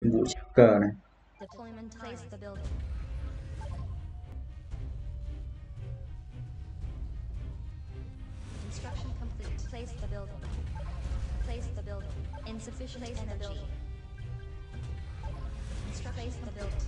Vụ chữ cờ này. Deployment place the building. Construction complete. Place the building. Place the building. Insufficient energy. Place the building.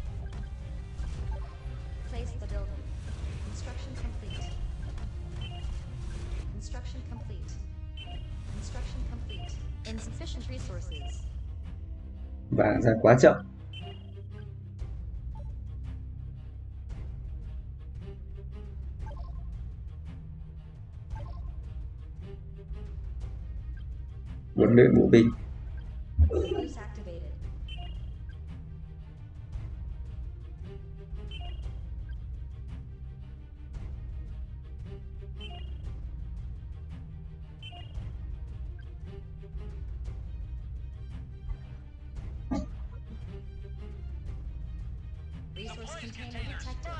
Place the building. Construction complete. Construction complete. Construction complete. Insufficient resources. Vàng ra quá chậm. Huấn luyện bộ binh. Use activated. Resource container detected.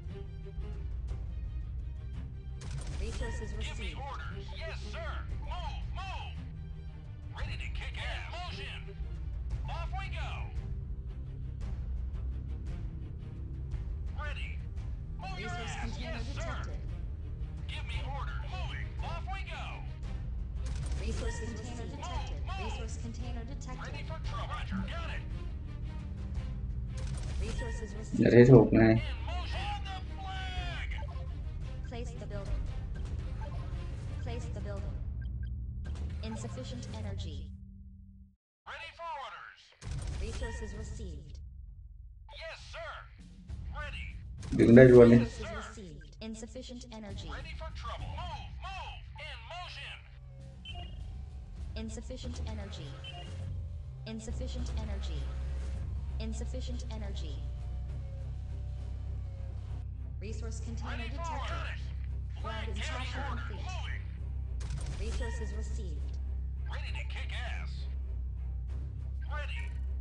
Resources received. Orders. Yes, sir. Move. Ready to kick ass. Motion. Off we go. Ready. Move your Resource ass. container Yes, sir. detected. Give me orders. Moving. Off we go. Resource container detected. Resource container detected. Ready for trouble. Roger. Got it. Resources Đã received. thế thuộc này. In motion. On the flag. Place the building. Place the building. Insufficient energy. Ready for orders. Resources received. Yes, sir. Ready. Đứng đây luôn đi. Resources received. Insufficient energy. Ready for trouble. Move. In motion. Insufficient energy. Insufficient energy. Insufficient energy. Resource container Ready for detected. orders. Flag Flag insertion captured. complete. Moving. Resources received. Ready to kick ass. Ready.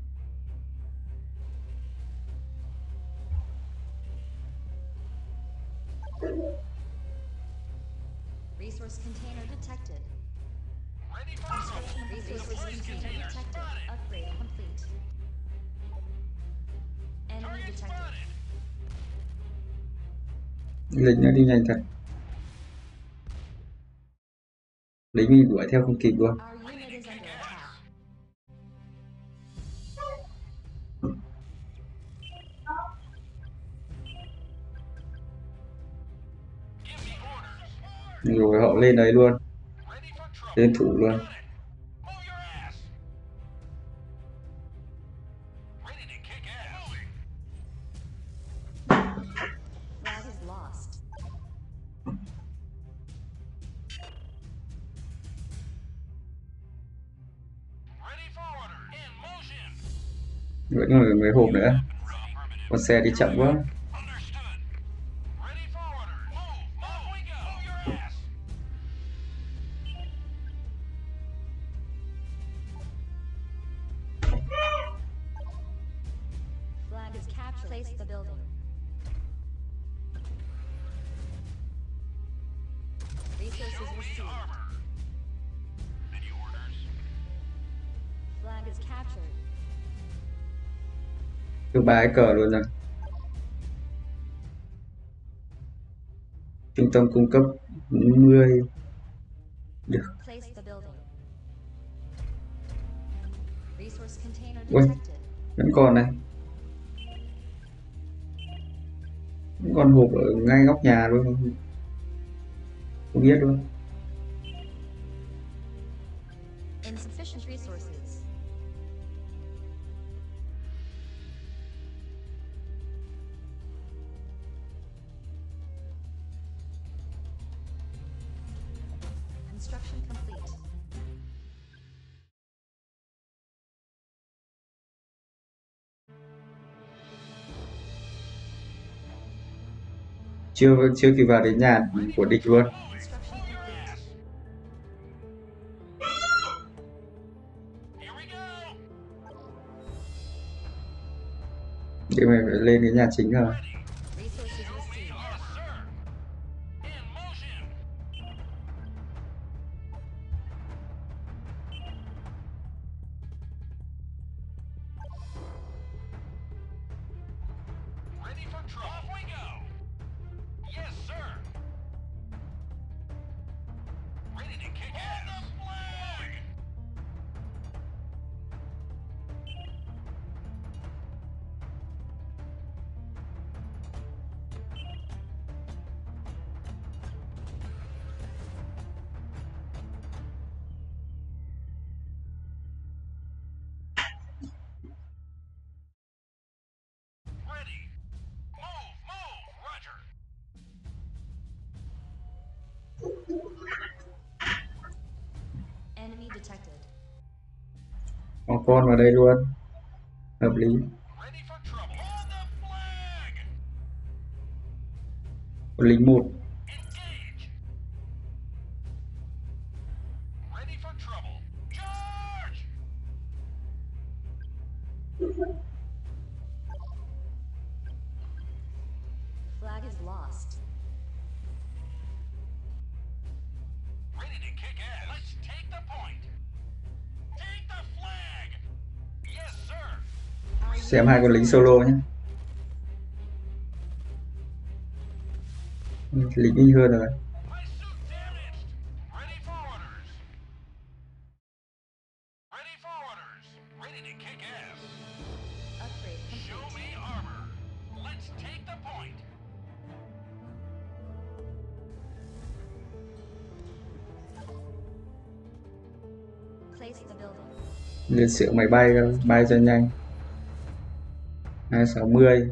Resource container detected. Ready for assault. Resources container detected. Upgrade complete. Enemy Target detected. spotted. Lính nó đi nhanh thật. Lính mình đuổi theo không kịp luôn. Our unit is under attack. Give me orders. Rồi họ lên đấy luôn. Ready for trouble. Lên thủ luôn. Got it. Move your ass. Ready to kick ass. Moving. Flag is lost. Ready for orders. In motion. Vẫn còn mấy hộp nữa. Affirmative. Con xe đi chậm quá. Understood. Ready for orders. Move. Off we go. Move your ass. Flag is captured. Place the building. Resources Show me received. armor. Any orders? Flag is captured. Cứ 3 cái cờ luôn rồi. Trung tâm cung cấp 40. Được. Place the building. Resource container Ui. detected. Vẫn còn này. Vẫn còn hộp ở ngay góc nhà luôn. Không biết luôn. Insufficient resources. Construction complete. Chưa kịp vào đến nhà của địch luôn. Construction complete. Here we go. Để mày phải lên cái nhà chính rồi. Ready. Resources received. Yes, sir. In motion. for trouble. Off we go. Yes, sir. Ready to kick ass. On the flag. Ready. Move, Roger. Enemy detected. Có con vào đây luôn, hợp lý. Ready for trouble. On the flag. Con lính một. Engage. Ready for trouble. Charge. Flag is lost. Ready to kick ass. Let's take the point. Take the flag. Yes, sir. Xem hai con lính solo nhé. Lính nhanh hơn rồi. My suit damaged. Ready for orders. Ready for orders. Ready to kick ass. Upgrade Show complete. me armor. Let's take the point. Place the building. Liệt xưởng máy bay bay cho nhanh. 260.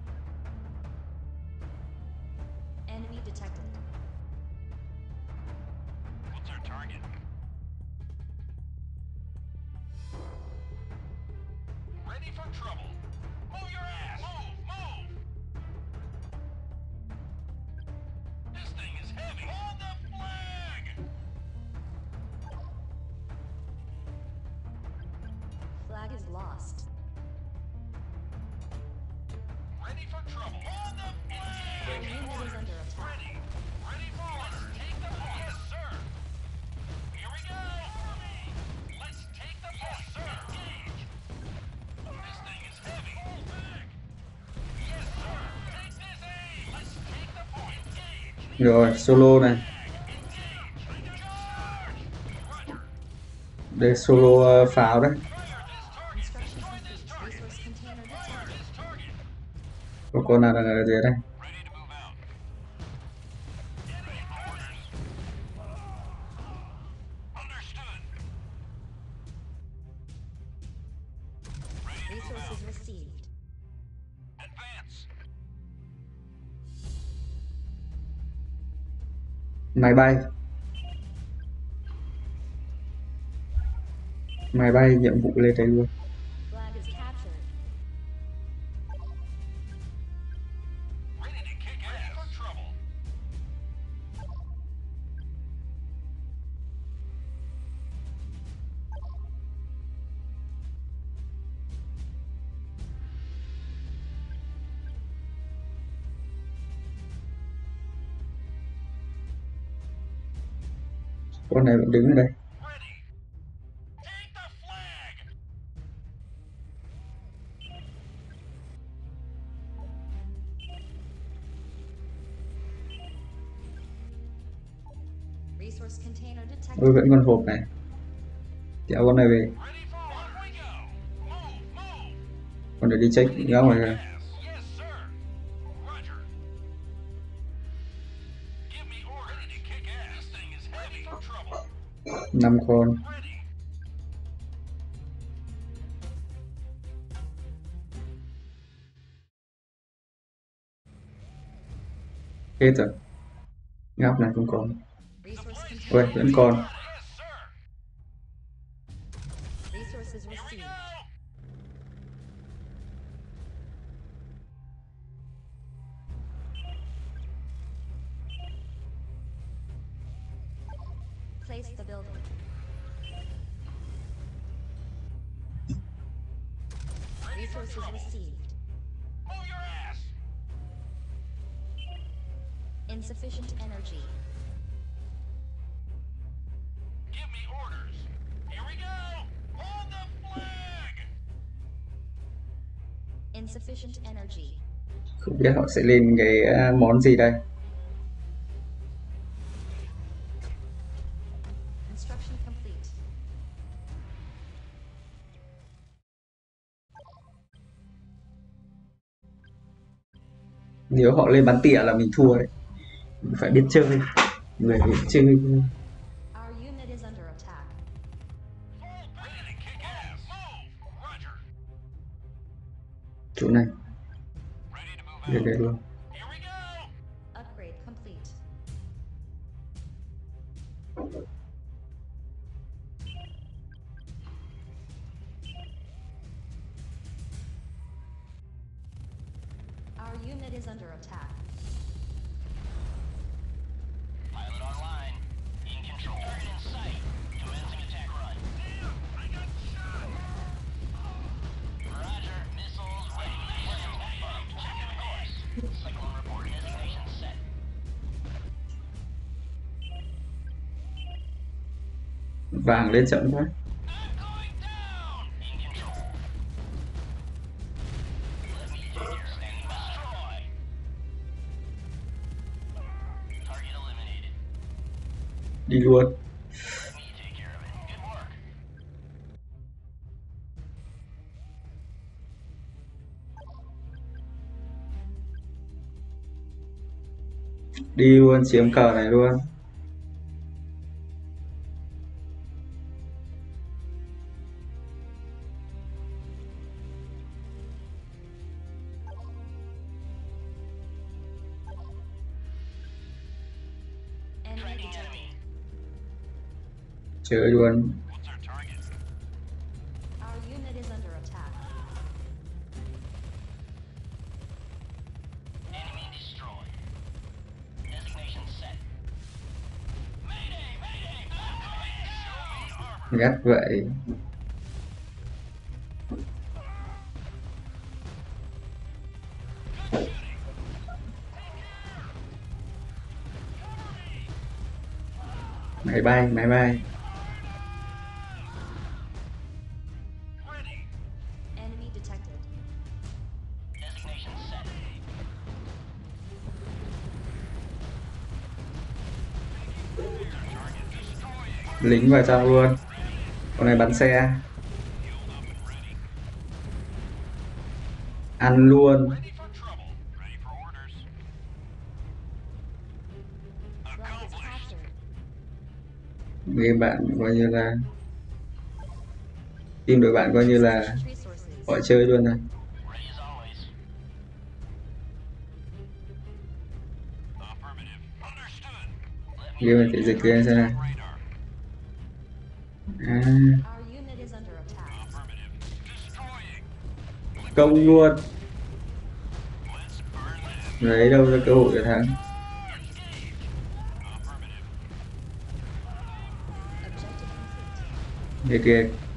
Enemy detected. What's our target? Ready for trouble. Move your ass. Move. This thing is heavy. On the flag. Flag is lost. Ready for trouble. On the Your flag. unit is under attack. Ready for orders. Take the point. Yes, sir. Here we go. Let's take the point. Yes, sir. Engage. This thing is heavy. Hold back. Yes, sir. Take this aim. Let's take the point. Engage. Rồi, solo này. Engage. Charge. Roger. Đây solo pháo đấy. Fire this target. Construction Destroy this complete. target. Resource container Fire detected. this target. Có con nào ở dưới đây. Ready to move out. Enemy orders. Understood. Ready to move out. Resources received. Advance. Máy bay. Máy bay nhiệm vụ lên đấy luôn. Flag is captured. Ready to kick ass. Ready for trouble. Con này vẫn đứng ở đây. Ready. Take the flag. Resource container detected. Ôi vẫn còn hộp này. Kéo con này về. Ready for off we go. Move. Con này đi check góc này kìa. Yes, sir. Roger. Give me order. Ready to kick ass. This thing is heavy. For trouble. 5 con. Ready. Hết rồi. Góc này không còn. Resource Ôi container. vẫn còn. Yes, sir. Resources Here we received. go. Place the building. Ready for Resources trouble. received. Move your ass. Insufficient energy. Give me orders. Here we go. On the flag. Insufficient energy. Không biết họ sẽ lên cái món gì đây. Construction complete. Nếu họ lên bắn tỉa là mình thua đấy. Mình phải biết chơi, người biết chơi. Our unit is under attack. Ready to kick ass. Move. Roger. Chỗ này Ready to move lên out. đây luôn. Here we go. Upgrade complete. Our unit is under attack. Pilot online. In control. Target in sight. Commencing attack run. Damn, I got shot. Roger. Missiles ready. Systems confirmed. Checking course. Cyclone report. Designation set. Vàng lên chậm quá. I'm going down. In control. Let me take your standing by. Destroy. Target eliminated. Đi luôn. Let me take care of it. Good work. Đi luôn, chiếm cờ này luôn. Enemy Tracking detected. enemy. Chơi luôn. What's our target? Our unit is under attack. Enemy destroyed. Designation set. Mayday! Mayday! Show me armor. Gắt vậy. Good shooting. Máy bay, máy bay. Ready. Enemy detected. Designation set. Target destroying. Lính vào trong luôn. Con này bắn xe. Healed up and ready. Ăn luôn. Ready for trouble. Ready for orders. Rockets Accomplished. captured. Game bạn coi như là team đội bạn coi như là Sufficient resources. họ chơi luôn này. Ready as always. Affirmative. Understood. Let me Game này phải dịch lên xem nào. radar. À, Our unit is under attack. Affirmative. Destroying. công luôn. Let's burn them. Lấy đâu ra cơ hội để thắng. Engage. Affirmative. Objective complete. Để kìa,